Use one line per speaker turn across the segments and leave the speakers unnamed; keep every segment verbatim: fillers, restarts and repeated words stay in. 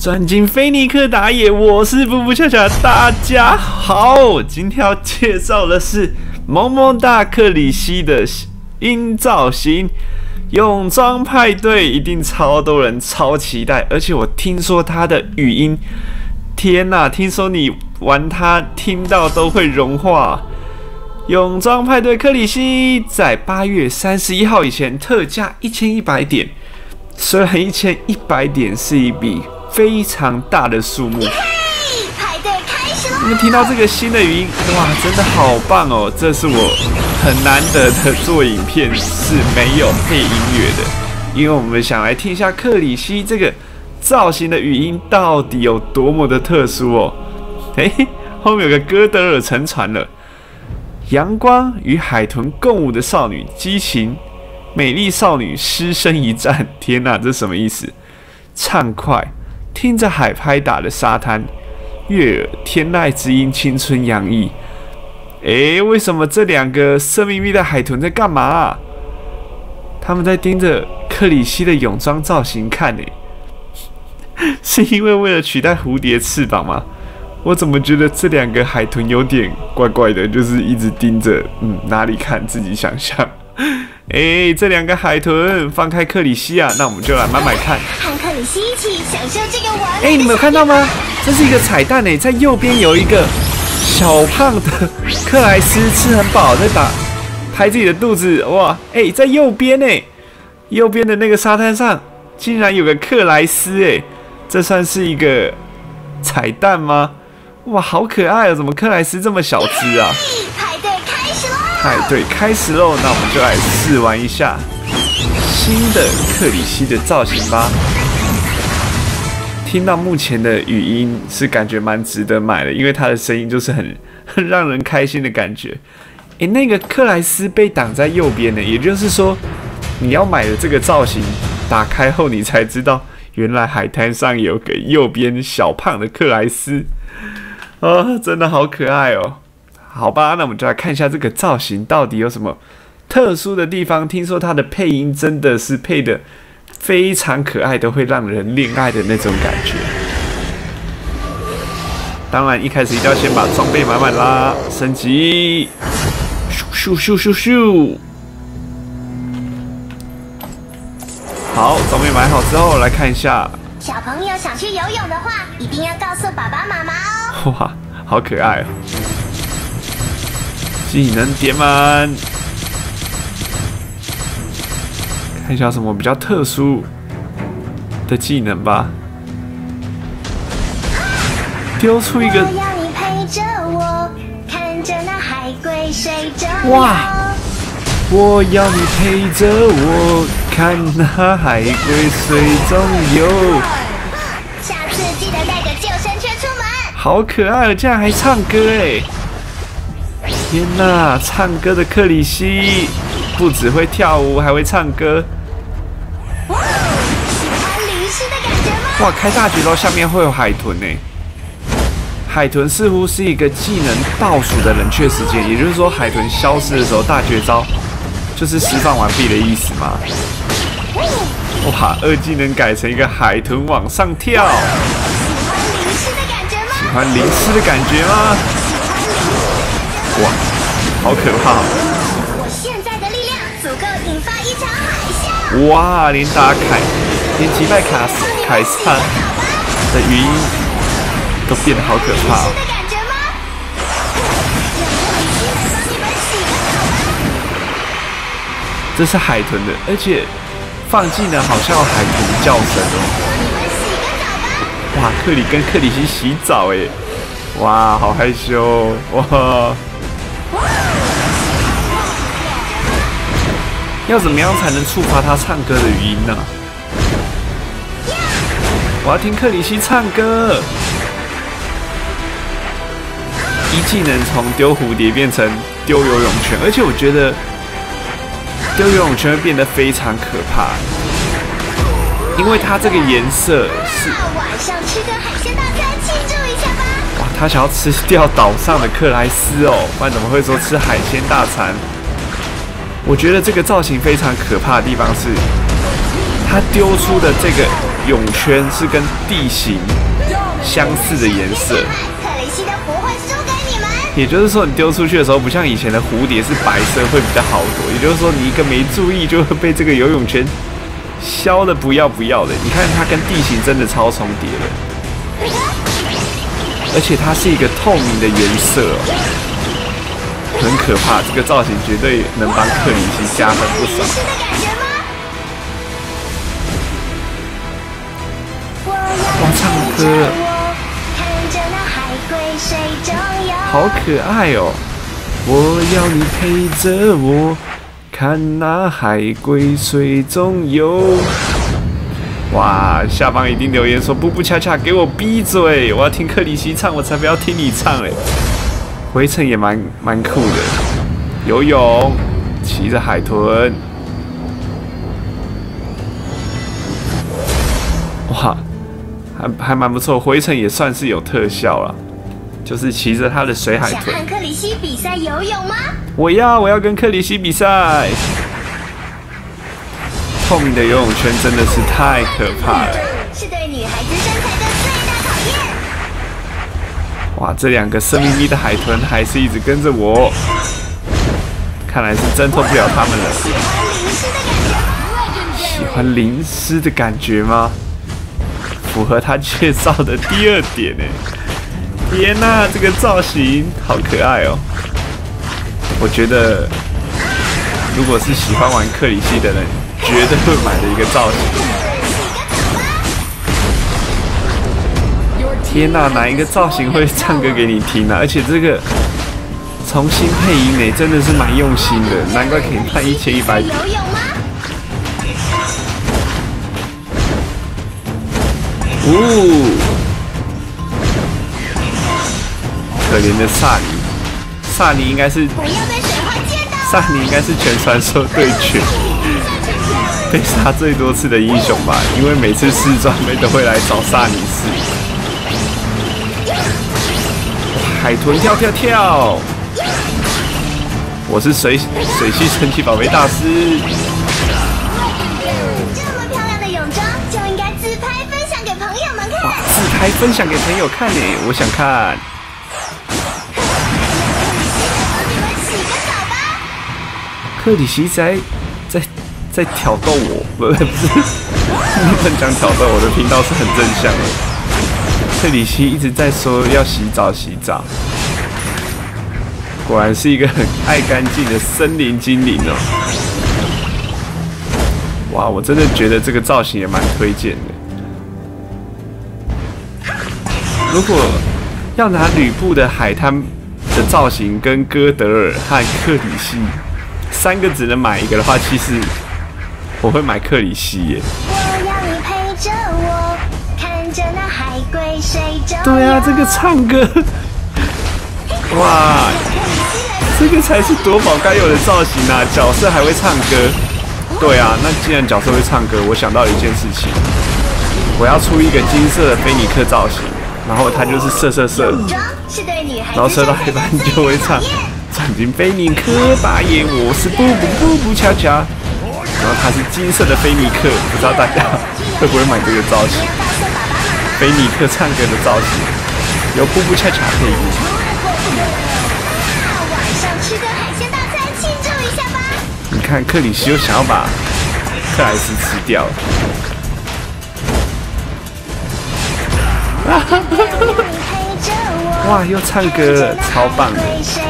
钻进菲尼克打野，我是布布恰恰，大家好，今天要介绍的是萌萌哒克里希的新造型。泳装派对一定超多人超期待，而且我听说它的语音，天哪！听说你玩它听到都会融化。泳装派对克里希在八月三十一号以前特价一千一百点，虽然一千一百点是一笔非常大的数目。
派对开始了！
你们听到这个新的语音，哇，真的好棒哦！这是我很难得的做影片是没有配音乐的，因为我们想来听一下克里希这个造型的语音到底有多么的特殊哦。嘿，后面有个哥德尔沉船了。阳光与海豚共舞的少女，激情美丽少女失身一战。天哪，这什么意思？畅快，听着海拍打的沙滩，悦耳天籁之音，青春洋溢。诶，为什么这两个色眯眯的海豚在干嘛啊？他们在盯着克里希的泳装造型看呢。是因为为了取代蝴蝶翅膀吗？我怎么觉得这两个海豚有点怪怪的，就是一直盯着，嗯，哪里看自己想象。哎，这两个海豚放开克里希啊，那我们就来慢慢看。
和克里希一起享受这个完美的。
哎，你们有看到吗？这是一个彩蛋哎，在右边有一个小胖的克莱斯吃很饱，在打拍自己的肚子，哇！哎，在右边哎，右边的那个沙滩上竟然有个克莱斯哎，这算是一个彩蛋吗？哇，好可爱哦！怎么克莱斯这么小只啊？
派对开始喽！
派对开始喽，那我们就来试玩一下新的克里希的造型吧。听到目前的语音是感觉蛮值得买的，因为它的声音就是很很让人开心的感觉。诶，那个克莱斯被挡在右边呢，也就是说你要买的这个造型打开后，你才知道原来海滩上有个右边小胖的克莱斯。啊，真的好可爱哦！好吧，那我们就来看一下这个造型到底有什么特殊的地方。听说它的配音真的是配的非常可爱，都会让人恋爱的那种感觉。当然，一开始一定要先把装备买满啦，升级，咻咻咻咻咻。好，装备买好之后，来看一下。
小朋友想去游泳的话，一定要告诉爸爸妈妈哦。
哇，好可爱哦！技能点满，看一下什么比较特殊的技能吧。丢出一个，
我要你陪着我，看着那海龟水中游。
哇！我要你陪着我，看那海龟水中游。
下次记得带个救生圈出门。
好可爱哦，竟然还唱歌哎！天哪，唱歌的克里希不只会跳舞，还会唱歌。
哇，喜欢淋湿的感觉吗？
哇，开大绝招下面会有海豚呢。海豚似乎是一个技能倒数的冷却时间，也就是说，海豚消失的时候，大绝招就是释放完毕的意思嘛。哇，二技能改成一个海豚往上跳。喜欢淋湿的感觉吗？哇，好可怕！
我现在的力量足够引发一场海啸。
哇，连打凯，连击败卡斯凯撒的语音都变得好可怕哦。这是海豚的，而且放技能好像有海豚叫声哦。哇，克里跟克里希洗澡哎，哇，好害羞哇！要怎么样才能触发他唱歌的语音呢？我要听克里希唱歌。一技能从丢蝴蝶变成丢游泳圈，而且我觉得丢游泳圈会变得非常可怕，因为它这个颜色是。
晚上吃个海鲜大餐庆祝一下吧！
哇，他想要吃掉岛上的克莱斯哦，不然怎么会说吃海鲜大餐？我觉得这个造型非常可怕的地方是，他丢出的这个泳圈是跟地形相似的颜色。
克里希的不会输给你们。
也就是说，你丢出去的时候，不像以前的蝴蝶是白色，会比较好躲。也就是说，你一个没注意，就会被这个游泳圈削的不要不要的。你看它跟地形真的超重叠的，而且它是一个透明的颜色哦。很可怕，这个造型绝对能帮克里希加分不少。哇，唱歌，好可爱哦！我要你陪着我，看那海龟水中游。哇，下方一定留言说布布恰恰给我闭嘴，我要听克里希唱，我才不要听你唱嘞。回程也蛮蛮酷的，游泳，骑着海豚，哇，还还蛮不错。回程也算是有特效了，就是骑着他的水海豚。
想和克里希比赛游泳吗？
我要，我要跟克里希比赛。透明的游泳圈真的是太可怕了，
是对女孩子身材的最大考验。
哇，这两个色眯眯的海豚还是一直跟着我，看来是挣脱不了他们了。喜欢淋湿的感觉吗？符合他介绍的第二点呢。天哪，这个造型好可爱哦！我觉得，如果是喜欢玩克里希的人，绝对会买的一个造型。天哪，哪一个造型会唱歌给你听啊？而且这个重新配音呢，真的是蛮用心的，难怪可以判一千一百点。哦，可怜的萨尼，萨尼应该是萨尼应该是全传说对决被杀最多次的英雄吧？因为每次试装备都会来找萨尼试。海豚跳跳跳！我是水水系神奇宝贝大师。
这么漂亮的泳装就应该自拍分享给朋友们看。
哇，自拍分享给朋友看呢，我想看。克里希在在在挑逗我，不不是，不能讲挑逗，我的频道是很正向的。克里希一直在说要洗澡洗澡，果然是一个很爱干净的森林精灵哦。哇，我真的觉得这个造型也蛮推荐的。如果要拿吕布的海滩的造型跟哥德尔和克里希三个只能买一个的话，其实我会买克里希耶。
我要你陪着我，看着那海龟水中。
对啊，这个唱歌，哇，这个才是夺宝该有的造型啊！角色还会唱歌。对啊，那既然角色会唱歌，我想到了一件事情，我要出一个金色的菲尼克造型，然后它就是射射射，然后射到一半就会唱。转进菲尼克打野，我是布布布布恰恰。然后它是金色的菲尼克，不知道大家会不会买这个造型？菲尼克唱歌的造型，由布布恰恰配音。
晚上吃顿海鲜大餐庆祝一下吧！
你看克里希又想要把克莱斯吃掉。哇，又唱歌了，超棒的。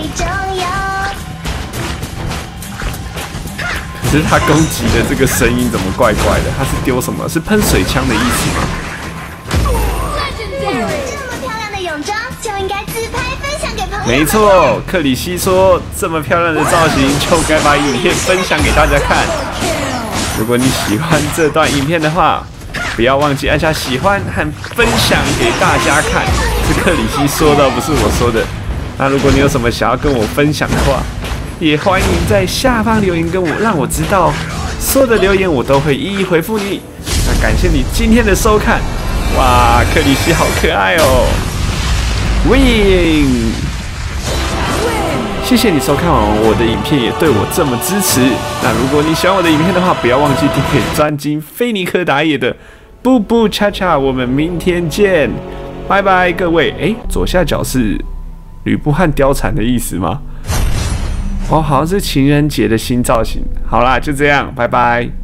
可是他攻击的这个声音怎么怪怪的？他是丢什么？是喷水枪的意思吗？
这么漂亮的泳装就应该自拍分享给朋友。
没错，克里希说这么漂亮的造型就该把影片分享给大家看。如果你喜欢这段影片的话，不要忘记按下喜欢和分享给大家看。是克里希说的，不是我说的。那如果你有什么想要跟我分享的话，也欢迎在下方留言跟我，让我知道。所有的留言我都会一一回复你。那感谢你今天的收看。哇，克里希好可爱哦 ！Win！ 谢谢你收看完我的影片，也对我这么支持。那如果你喜欢我的影片的话，不要忘记订阅专精菲尼克打野的布布恰恰，我们明天见，拜拜各位。哎，左下角是吕布和貂蝉的意思吗？哦，好像是情人节的新造型。好啦，就这样，拜拜。